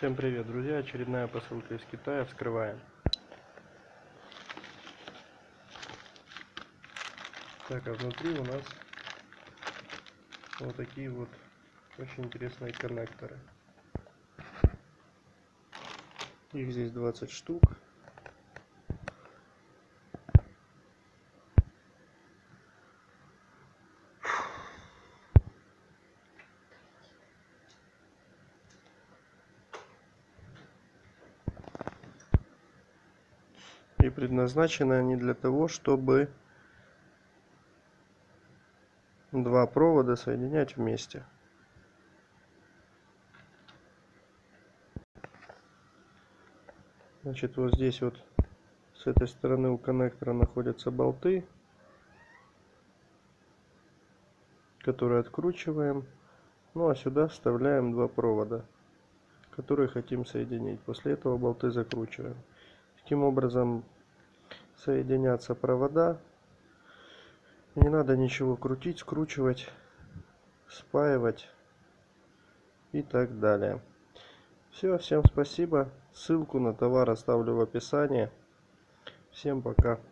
Всем привет, друзья! Очередная посылка из Китая. Вскрываем. Так, а внутри у нас вот такие вот очень интересные коннекторы. Их здесь 20 штук. И предназначены они для того, чтобы два провода соединять вместе. Значит, вот здесь вот с этой стороны у коннектора находятся болты, которые откручиваем. Ну а сюда вставляем два провода, которые хотим соединить. После этого болты закручиваем. Таким образом соединятся провода. Не надо ничего крутить, скручивать, спаивать и так далее. Все, всем спасибо. Ссылку на товар оставлю в описании. Всем пока.